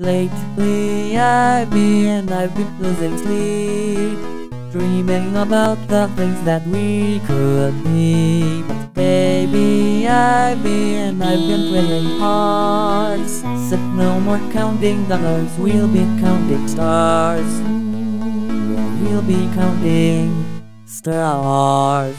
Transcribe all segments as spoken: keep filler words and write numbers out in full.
Lately I've been, I've been losing sleep, dreaming about the things that we could be. But baby, I've been, I've been praying hard. Said no more counting dollars, we'll be counting stars. We'll be counting stars.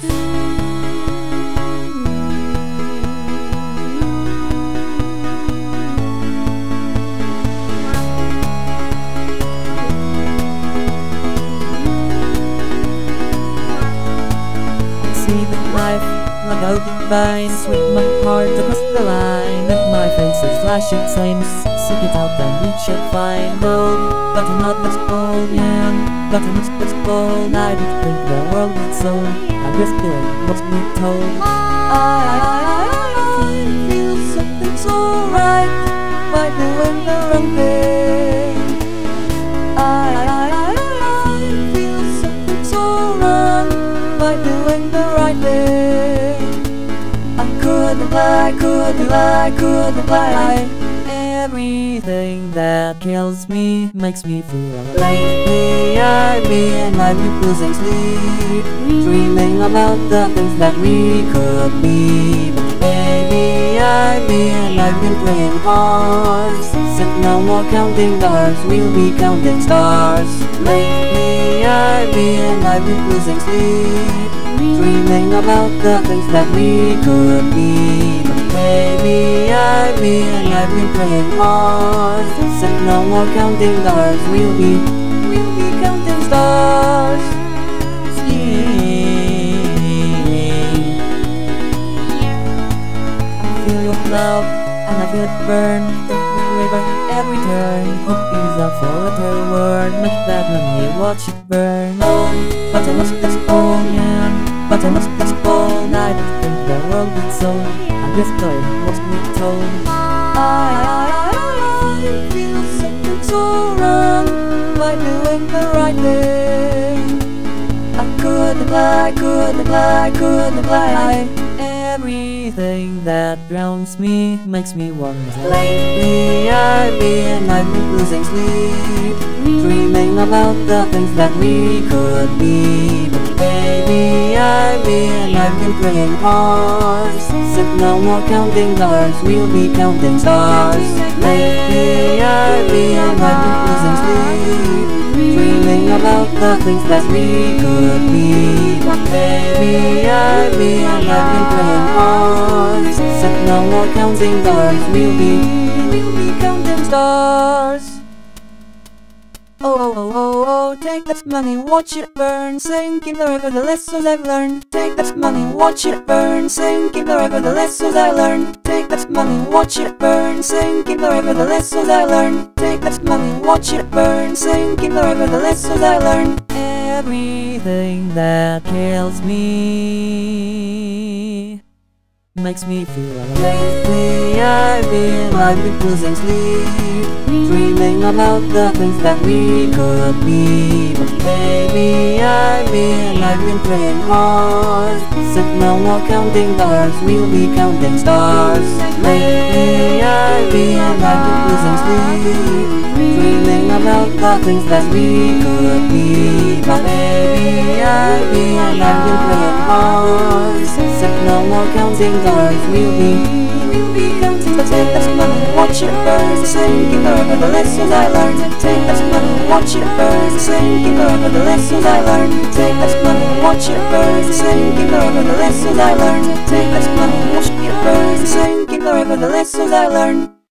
See the knife like out the vines, with my heart across the line, and my face is flashing flames. Seek it out and we shall find gold, but I'm not much gold, yeah, but I'm not much gold. I don't think the world is so. I'm just doing what's been told. I, I, I, I feel something so right by doing the wrong thing. I, I, I, I feel something so wrong by doing the right thing. I couldn't lie, couldn't lie, couldn't lie. Everything that kills me makes me feel. Lately I've been, I've been losing sleep, dreaming about the things that we could be. But baby, I've been, I've been praying hard. Said no more counting dollars, we'll be counting stars. Lately I've been, I've been losing sleep, dreaming about the things that we could be. But baby, I've been, I've been praying hard. Said no more counting dollars, we'll be, we'll be counting stars. Yeah. I feel your love and I feel it burn the river every turn. Hope is a forever word, make that money, watch it burn. Oh, but I must just go, yeah, but I must just go. I don't think the world is so. I'm just doing what's been told. I, I, I, I feel something so wrong by doing the right thing. I couldn't lie, couldn't lie, couldn't lie. Everything that drowns me makes me wonder. Lately I've been, I've been losing sleep, dreaming about the things that we could be. But baby, I've been, I've been praying hard. Said no more counting dollars, we'll be counting stars. Lately I've been, I've been losing sleep, dreaming about the things that we could be. But baby, I've been, I've been praying hard. Said no more counting dollars, we'll be, we'll be counting stars. Oh, oh, oh, oh, oh, take that money, watch it burn, sink in the river, the lessons I've learned. Take that money, watch it burn, sink in the river, the lessons I learned. Take that money, watch it burn, sink in the river, the lessons I learned. Take that money, watch it burn, sink in the river, the lessons I learned. Everything that kills me makes me feel. Lately I've been, I've been losing sleep, dreaming about the things that we could be. But baby, I've been, I've been praying hard. Said no more counting dollars, we'll be counting stars. Lately I've been, I've been losing sleep, dreaming about the things that we could be. But baby, I've been, I've been praying hard. Said no more counting dollars, we'll be, we'll be counting. But take that money, watch it burn, sink in the river, the lessons I learned. Take that money, watch it burn, sink in the river, the lessons I learned. Take that money, watch it burn, sink in the river, the lessons I learned. Take that money, watch it burn, sink in the river, the lessons I learned.